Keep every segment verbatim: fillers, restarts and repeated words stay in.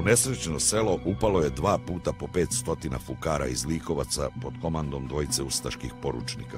nesrećno selo upalo je dva puta po pet stotina fukara iz Likovaca pod komandom dvojice ustaških poručnika.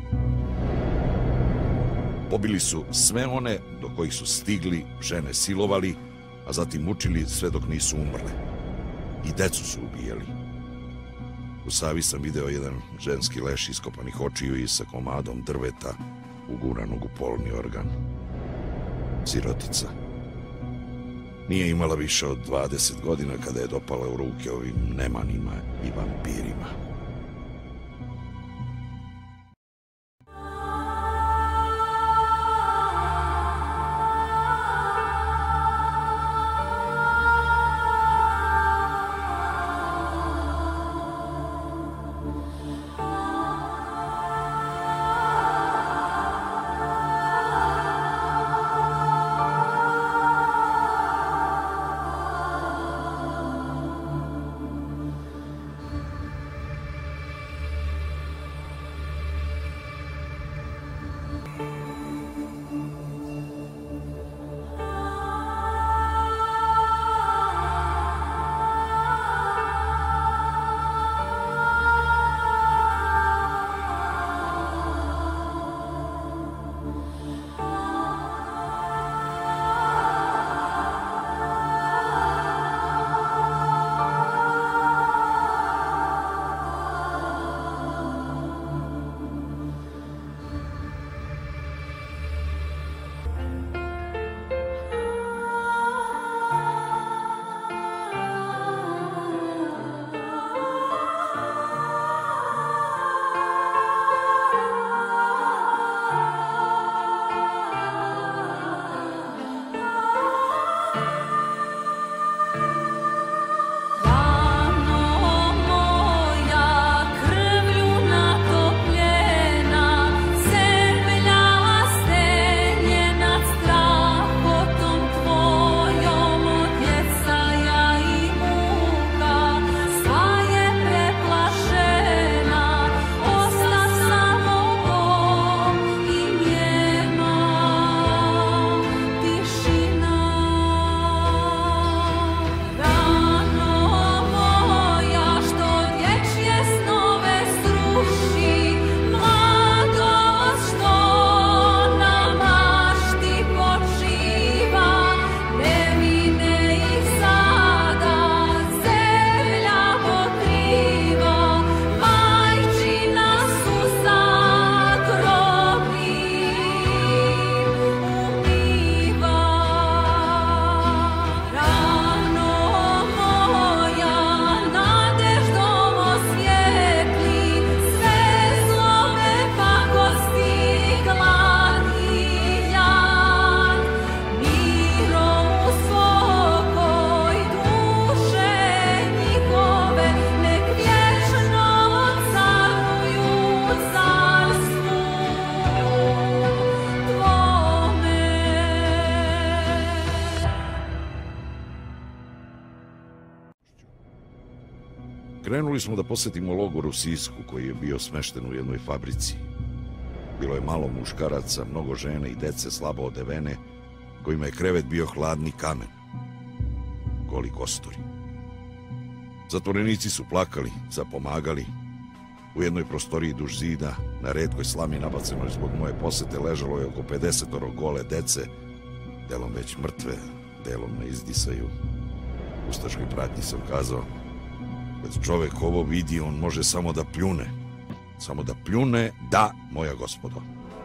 Pobili su sve one do kojih su stigli, žene silovali, a zatim mučili sve dok nisu umrle. I decu su ubijali. U Savi sam video jedan ženski leš iskopanih očiju i sa komadom drveta uguranog u polni organ. Sirotica. Nije imala više od dvadeset godina kada je dopala u ruke ovim nemanima i vampirima. Krenuli smo da posetimo logor u Sisku, koji je bio smešten u jednoj fabrici. Bilo je malo muškaraca, mnogo žene i dece slabo odevene, kojima je krevet bio hladni kamen. Goli kosturi. Zatvorenici su plakali, zapomagali. U jednoj prostoriji duž zida, na retkoj slami nabacenoj zbog moje posete, ležalo je oko pedesetoro gole dece, delom već mrtve, delom na izdisaju. Ustaškoj pratnji sam kazao: kad čovek ovo vidi, on može samo da pljune. Samo da pljune, da, moja gospodo.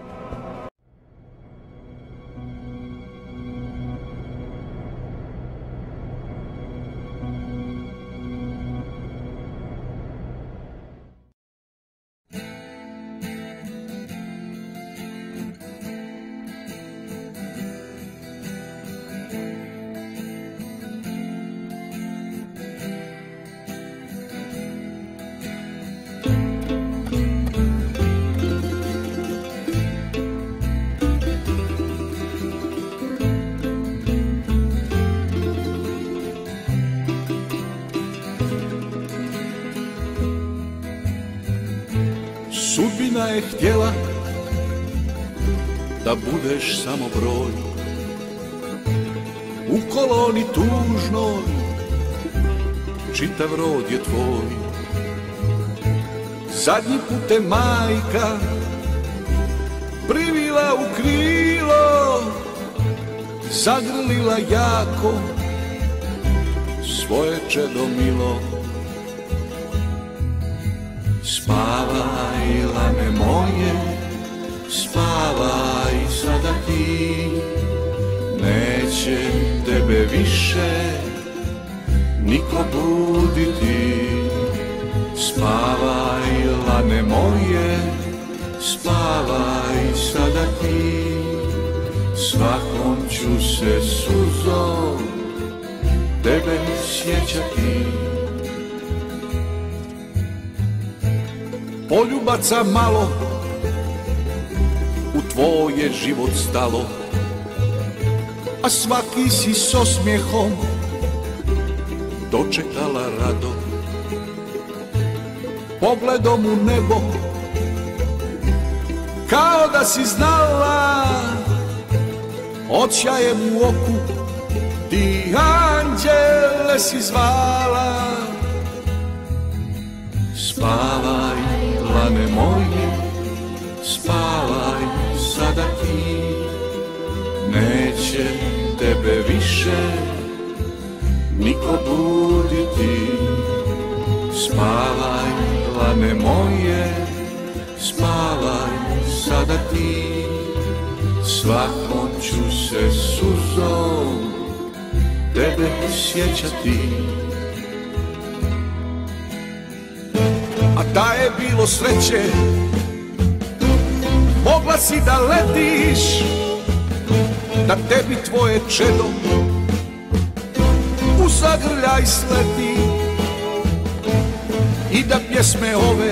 Sudbina je htjela da budeš samo broj u koloni tužnoj čitav rod je tvoj. Zadnji put te majka privila u krilo, zagrlila jako svoje čedo milo. Spavaj, lane moje, spavaj sada ti, neće tebe više niko buditi. Spavaj, lane moje, spavaj sada ti, svakom ću se suzom tebe sjećati. Poljubaca malo u tvoj je život stalo, a svaki si s osmijehom dočekala rado. Pogledom u nebo, kao da si znala, očajem u oku ti anđele si zvala. Spavaj, lane moje, spavaj sada ti, neće tebe više niko buditi. Spavaj, lane moje, spavaj sada ti, svakom ću se suzom tebe sjećati. A da je bilo sreće, mogla si da letiš, da tebi tvoje čedo u zagrljaj sleti i da pjesme ove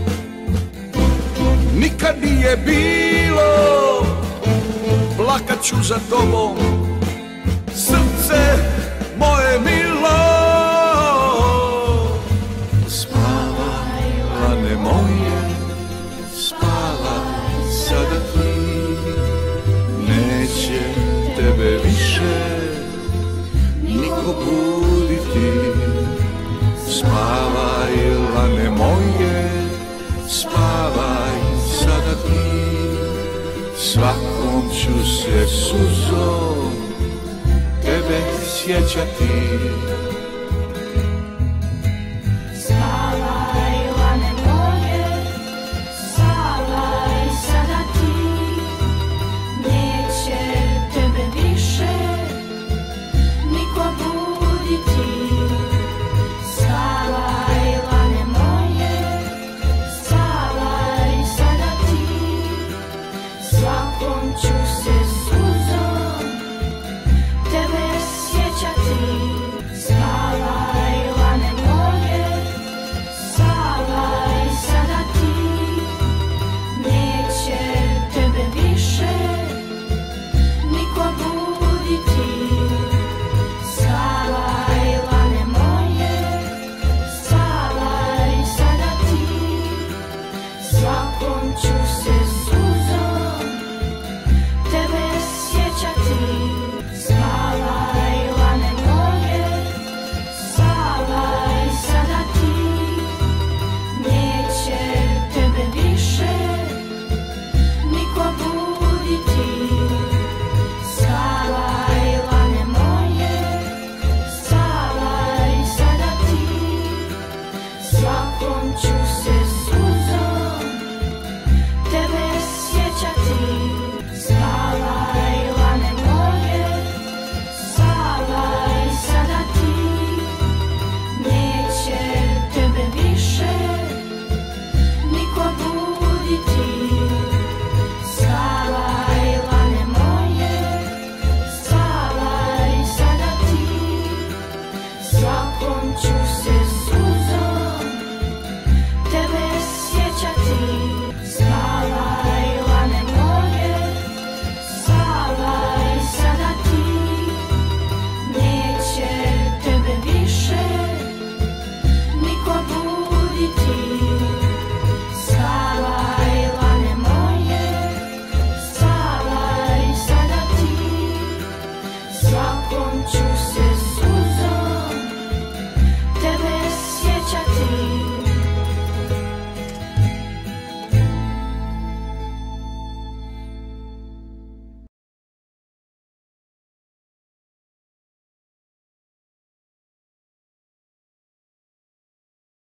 nikad nije bilo. Plakat ću za tobom, srce moje milo. Spavaj, lane moje, spavaj sada ti, neće tebe više niko buditi. Spavaj, lane moje, spavaj sada ti, svakom ću se suzom tebe sjećati.